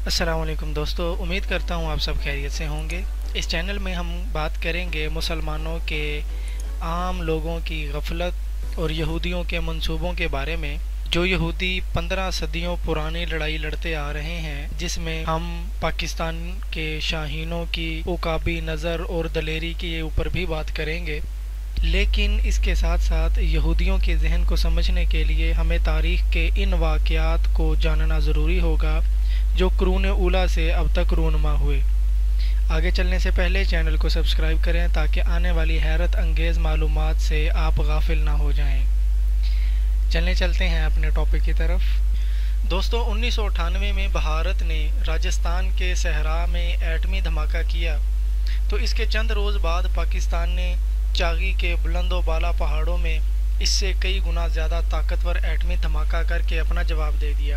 अस्सलाम वालेकुम दोस्तों, उम्मीद करता हूँ आप सब खैरियत से होंगे। इस चैनल में हम बात करेंगे मुसलमानों के आम लोगों की गफलत और यहूदियों के मंसूबों के बारे में। जो यहूदी 15 सदियों पुरानी लड़ाई लड़ते आ रहे हैं, जिसमें हम पाकिस्तान के शाहीनों की उकाबी नज़र और दलेरी के ऊपर भी बात करेंगे। लेकिन इसके साथ साथ यहूदियों के जहन को समझने के लिए हमें तारीख़ के इन वाक़यात को जानना ज़रूरी होगा जो कुरून ऊला से अब तक रूनुमा हुए। आगे चलने से पहले चैनल को सब्सक्राइब करें ताकि आने वाली हैरत अंगेज़ मालूमात से आप गाफिल ना हो जाएं। चलते हैं अपने टॉपिक की तरफ। दोस्तों, 1998 में भारत ने राजस्थान के सहरा में एटमी धमाका किया, तो इसके चंद रोज़ बाद पाकिस्तान ने चागी के बुलंदो बाला पहाड़ों में इससे कई गुना ज़्यादा ताकतवर एटमी धमाका करके अपना जवाब दे दिया।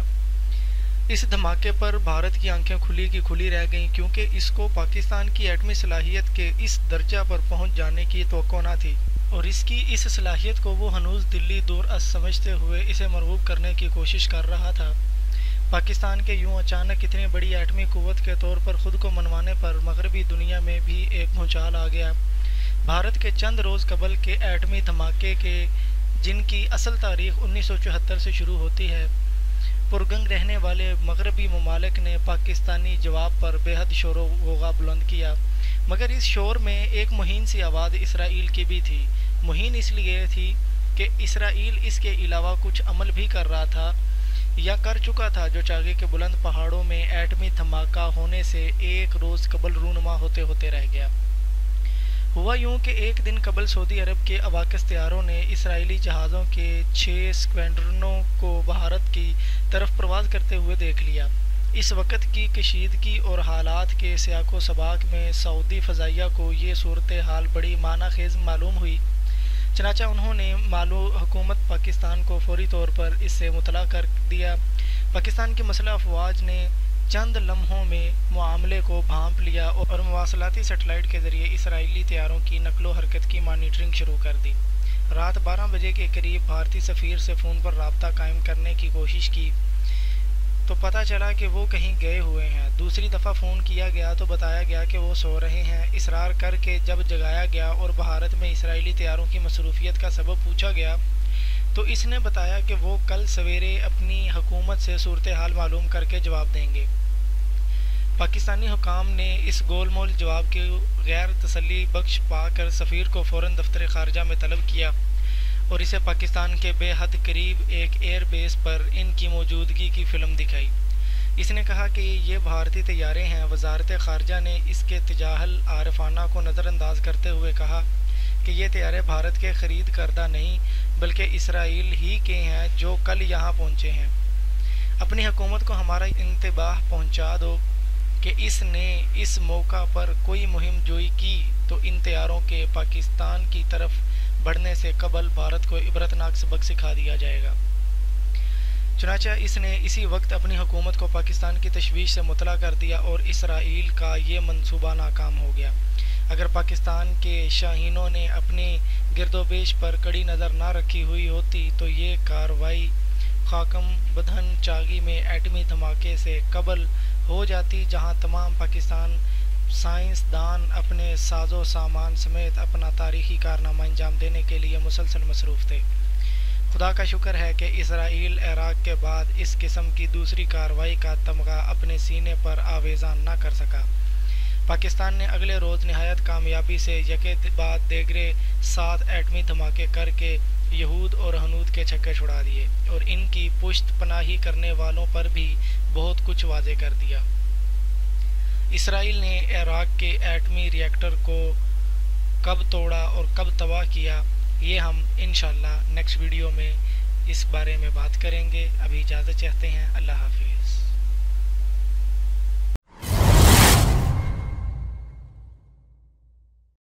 इस धमाके पर भारत की आंखें खुली की खुली रह गईं, क्योंकि इसको पाकिस्तान की एटमी सलाहियत के इस दर्जा पर पहुंच जाने की तवक्को न थी, और इसकी इस सलाहियत को वो हनूज़ दिल्ली दूर अज़ समझते हुए इसे मरगूब करने की कोशिश कर रहा था। पाकिस्तान के यूं अचानक इतनी बड़ी एटमी क़ुव्वत के तौर पर ख़ुद को मनवाने पर मगरबी दुनिया में भी एक भूचाल आ गया। भारत के चंद रोज़ कबल के एटमी धमाके के, जिनकी असल तारीख़ 1974 से शुरू होती है, पुरगंग रहने वाले मगरबी ममालिक ने पाकिस्तानी जवाब पर बेहद शोर गोगा बुलंद किया। मगर इस शोर में एक मुहीन सी आवाज़ इसराइल की भी थी। मुहीन इसलिए थी कि इसराइल इसके अलावा कुछ अमल भी कर रहा था या कर चुका था, जो चागे के बुलंद पहाड़ों में एटमी धमाका होने से एक रोज़ कबल रूनुमा होते होते रह गया। हुआ यूं कि एक दिन कबल सऊदी अरब के अवाकस तैयारों ने इसराइली जहाज़ों के 6 स्क्वाड्रनों को भारत की तरफ प्रवाज़ करते हुए देख लिया। इस वक्त की कशीदगी और हालात के सियाको सबाक में सऊदी फ़ज़ाइया को ये सूरत हाल बड़ी मानाखेज़ मालूम हुई। चनाचा उन्होंने हुकूमत पाकिस्तान को फौरी तौर पर इससे मुतला कर दिया। पाकिस्तान की मसलह अफवाज ने चंद लम्हों में मामले को भांप लिया और मवासलाती सेटेलाइट के ज़रिए इसराइली तैयारों की नकलो हरकत की मॉनिटरिंग शुरू कर दी। रात 12 बजे के करीब भारतीय सफ़ीर से फ़ोन पर रब्ता कायम करने की कोशिश की तो पता चला कि वो कहीं गए हुए हैं। दूसरी दफ़ा फ़ोन किया गया तो बताया गया कि वो सो रहे हैं। इसरार करके जब जगाया गया और भारत में इसराइली तैयारों की मसरूफियत का सबब पूछा गया तो इसने बताया कि वो कल सवेरे अपनी हुकूमत से सूरत हाल मालूम करके जवाब देंगे। पाकिस्तानी हुकाम ने इस गोलमोल जवाब के गैर तसल्ली बख्श पाकर सफ़ीर को फ़ौरन दफ्तर ख़ारजा में तलब किया और इसे पाकिस्तान के बेहद करीब एक एयर बेस पर इनकी मौजूदगी की फ़िल्म दिखाई। इसने कहा कि ये भारतीय तैयारे हैं। वजारत ख़ारजा ने इसके तजाहल आरफाना को नज़रअंदाज करते हुए कहा कि ये तैयारे भारत के ख़रीद करदा नहीं बल्कि इसराइल ही के हैं जो कल यहाँ पहुँचे हैं। अपनी हुकूमत को हमारा इंतबाह पहुँचा दो कि इसने इस मौका पर कोई मुहिम जोई की तो इन तैयारों के पाकिस्तान की तरफ बढ़ने से कबल भारत को इबरतनाक सबक सिखा दिया जाएगा। चुनांचे इसने इसी वक्त अपनी हुकूमत को पाकिस्तान की तशवीश से मुतला कर दिया और इसराइल का ये मंसूबा नाकाम हो गया। अगर पाकिस्तान के शाहीनों ने अपनी गिरदोपेश पर कड़ी नज़र ना रखी हुई होती तो ये कार्रवाई खाकम बधन चागी में एटमी धमाके से कबल हो जाती, जहां तमाम पाकिस्तान साइंसदान अपने साजो सामान समेत अपना तारीखी कारनामा अंजाम देने के लिए मुसलसल मसरूफ़ थे। खुदा का शुक्र है कि इसराइल इराक़ के बाद इस किस्म की दूसरी कार्रवाई का तमगा अपने सीने पर आवेज़ान न कर सका। पाकिस्तान ने अगले रोज़ नहायत कामयाबी से यके बाद देगरे 7 एटमी धमाके करके यहूद और हनूद के छक्के छुड़ा दिए और इनकी पुश्त पनाही करने वालों पर भी बहुत कुछ वाज़े कर दिया। इसराइल ने इराक़ के एटमी रिएक्टर को कब तोड़ा और कब तबाह किया, ये हम इंशाअल्लाह नेक्स्ट वीडियो में इस बारे में बात करेंगे। अभी इजाज़त चाहते हैं। अल्लाह हाफ़िज़।